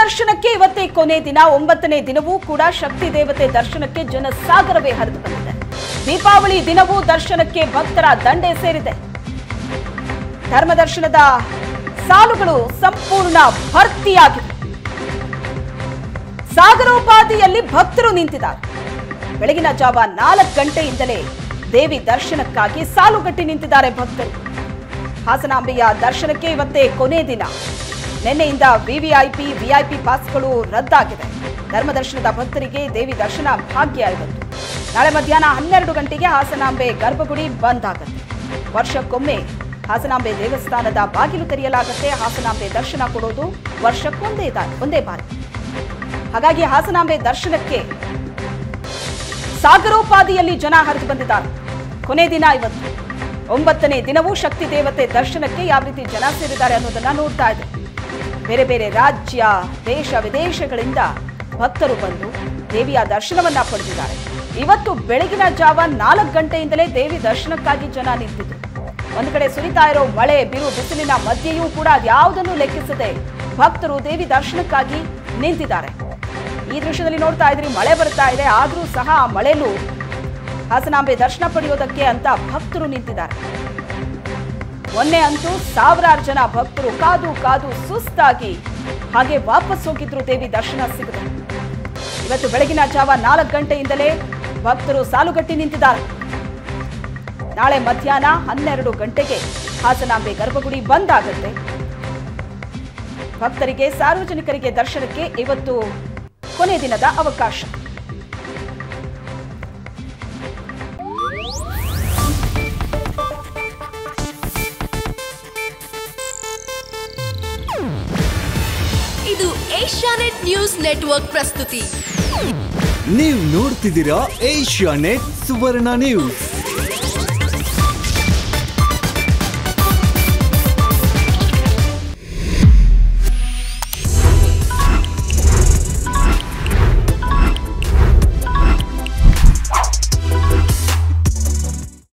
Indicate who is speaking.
Speaker 1: ದರ್ಶನಕ್ಕೆ ಇವತ್ತೇ ಕೊನೆ ದಿನ 9ನೇ ದಿನವೂ ಕೂಡ ಶಕ್ತಿ ದೇವತೆ ದರ್ಶನಕ್ಕೆ ಜನಸಾಗರವೇ ಹರಿದು ಬಂದಿದೆ. ದೀಪಾವಳಿ ದಿನವೂ ದರ್ಶನಕ್ಕೆ ಭಕ್ತರ ದಂಡೆ ಸೇರಿದೆ. ಧರ್ಮದರ್ಶನದ ಸಾಲುಗಳು ಸಂಪೂರ್ಣ ಭರ್ತಿಯಾಗಿದೆ. ಸಾಗರೋಪಾದಿಯಲ್ಲಿ ಭಕ್ತರು ನಿಂತಿದ್ದಾರೆ. ಬೆಳಗಿನ ಜಾವ 4 ಗಂಟೆಯಿಂದಲೇ ದೇವಿ ದರ್ಶನಕ್ಕಾಗಿ ಸಾಲುಗಟ್ಟಿ ನಿಂತಿದ್ದಾರೆ ಭಕ್ತರು. ಹಾಸನಾಂಬೆಯ ದರ್ಶನಕ್ಕೆ ಇವತ್ತೇ ಕೊನೆ ದಿನ. ನಿನ್ನೆಯಿಂದ ವಿವಿಐಪಿ ಪಾಸ್ಗಳು ರದ್ದಾಗಿದೆ. ಧರ್ಮದರ್ಶನದ ಭಕ್ತರಿಗೆ ದೇವಿ ದರ್ಶನ ಭಾಗ್ಯ ಇವತ್ತು. ನಾಳೆ ಮಧ್ಯಾಹ್ನ 12 ಗಂಟೆಗೆ ಹಾಸನಾಂಬೆ ಗರ್ಭಗುಡಿ ಬಂದ್ ಆಗುತ್ತೆ. ವರ್ಷಕ್ಕೊಮ್ಮೆ ಹಾಸನಾಂಬೆ ದೇವಸ್ಥಾನದ ಬಾಗಿಲು ತೆರೆಯಲಾಗುತ್ತೆ. ಹಾಸನಾಂಬೆ ದರ್ಶನ ಕೊಡೋದು ವರ್ಷಕ್ಕೊಂದೇ ಬಾರಿ. ಹಾಗಾಗಿ ಹಾಸನಾಂಬೆ ದರ್ಶನಕ್ಕೆ ಸಾಗರೋಪಾದಿಯಲ್ಲಿ ಜನ ಹರಿದು ಬಂದಿದ್ದಾರೆ. ಕೊನೆ ದಿನ ಇವತ್ತು 9ನೇ ದಿನವೂ ಶಕ್ತಿ ದೇವತೆ ದರ್ಶನಕ್ಕೆ ಯಾವ ರೀತಿ ಜನ ಸೇರಿದ್ದಾರೆ ಅನ್ನೋದನ್ನ ನೋಡ್ತಾ ಇದೆ. ಬೇರೆ ಬೇರೆ ರಾಜ್ಯ, ದೇಶ ವಿದೇಶಗಳಿಂದ ಭಕ್ತರು ಬಂದು ದೇವಿಯ ದರ್ಶನವನ್ನ ಪಡೆದಿದ್ದಾರೆ. ಇವತ್ತು ಬೆಳಗಿನ ಜಾವ 4 ಗಂಟೆಯಿಂದಲೇ ದೇವಿ ದರ್ಶನಕ್ಕಾಗಿ ಜನ ನಿಂತಿದ್ರು. ಒಂದು ಕಡೆ ಸುರಿತಾ ಇರೋ ಮಳೆ, ಬಿರು ಬಿಸಿಲಿನ ಮಧ್ಯೆಯೂ ಕೂಡ ಅದ್ಯಾವುದನ್ನು ಲೆಕ್ಕಿಸದೆ ಭಕ್ತರು ದೇವಿ ದರ್ಶನಕ್ಕಾಗಿ ನಿಂತಿದ್ದಾರೆ. ಈ ದೃಶ್ಯದಲ್ಲಿ ನೋಡ್ತಾ ಇದ್ರಿ, ಮಳೆ ಬರ್ತಾ ಇದೆ. ಆದ್ರೂ ಸಹ ಆ ಮಳೆಲೂ ಹಾಸನಾಂಬೆ ದರ್ಶನ ಪಡೆಯೋದಕ್ಕೆ ಅಂತ ಭಕ್ತರು ನಿಂತಿದ್ದಾರೆ. ಮೊನ್ನೆ ಅಂತೂ ಸಾವಿರಾರು ಜನ ಭಕ್ತರು ಕಾದು ಸುಸ್ತಾಗಿ ಹಾಗೆ ವಾಪಸ್ ಹೋಗಿದ್ರು ದೇವಿ ದರ್ಶನ ಸಿಗದೆ. ಇವತ್ತು ಬೆಳಗಿನ ಜಾವ 4 ಗಂಟೆಯಿಂದಲೇ ಭಕ್ತರು ಸಾಲುಗಟ್ಟಿ ನಿಂತಿದ್ದಾರೆ. ನಾಳೆ ಮಧ್ಯಾಹ್ನ 12 ಗಂಟೆಗೆ ಹಾಸನಾಂಬೆ ಗರ್ಭಗುಡಿ ಬಂದ್ ಆಗುತ್ತೆ. ಭಕ್ತರಿಗೆ, ಸಾರ್ವಜನಿಕರಿಗೆ ದರ್ಶನಕ್ಕೆ ಇವತ್ತು ಕೊನೆ ದಿನದ ಅವಕಾಶ.
Speaker 2: ಇದು ಏಷ್ಯಾನೆಟ್ ನ್ಯೂಸ್ ನೆಟ್ವರ್ಕ್ ಪ್ರಸ್ತುತಿ.
Speaker 3: ನೀವು ನೋಡ್ತಿದ್ದೀರಾ ಏಷ್ಯಾನೆಟ್ ಸುವರ್ಣ ನ್ಯೂಸ್.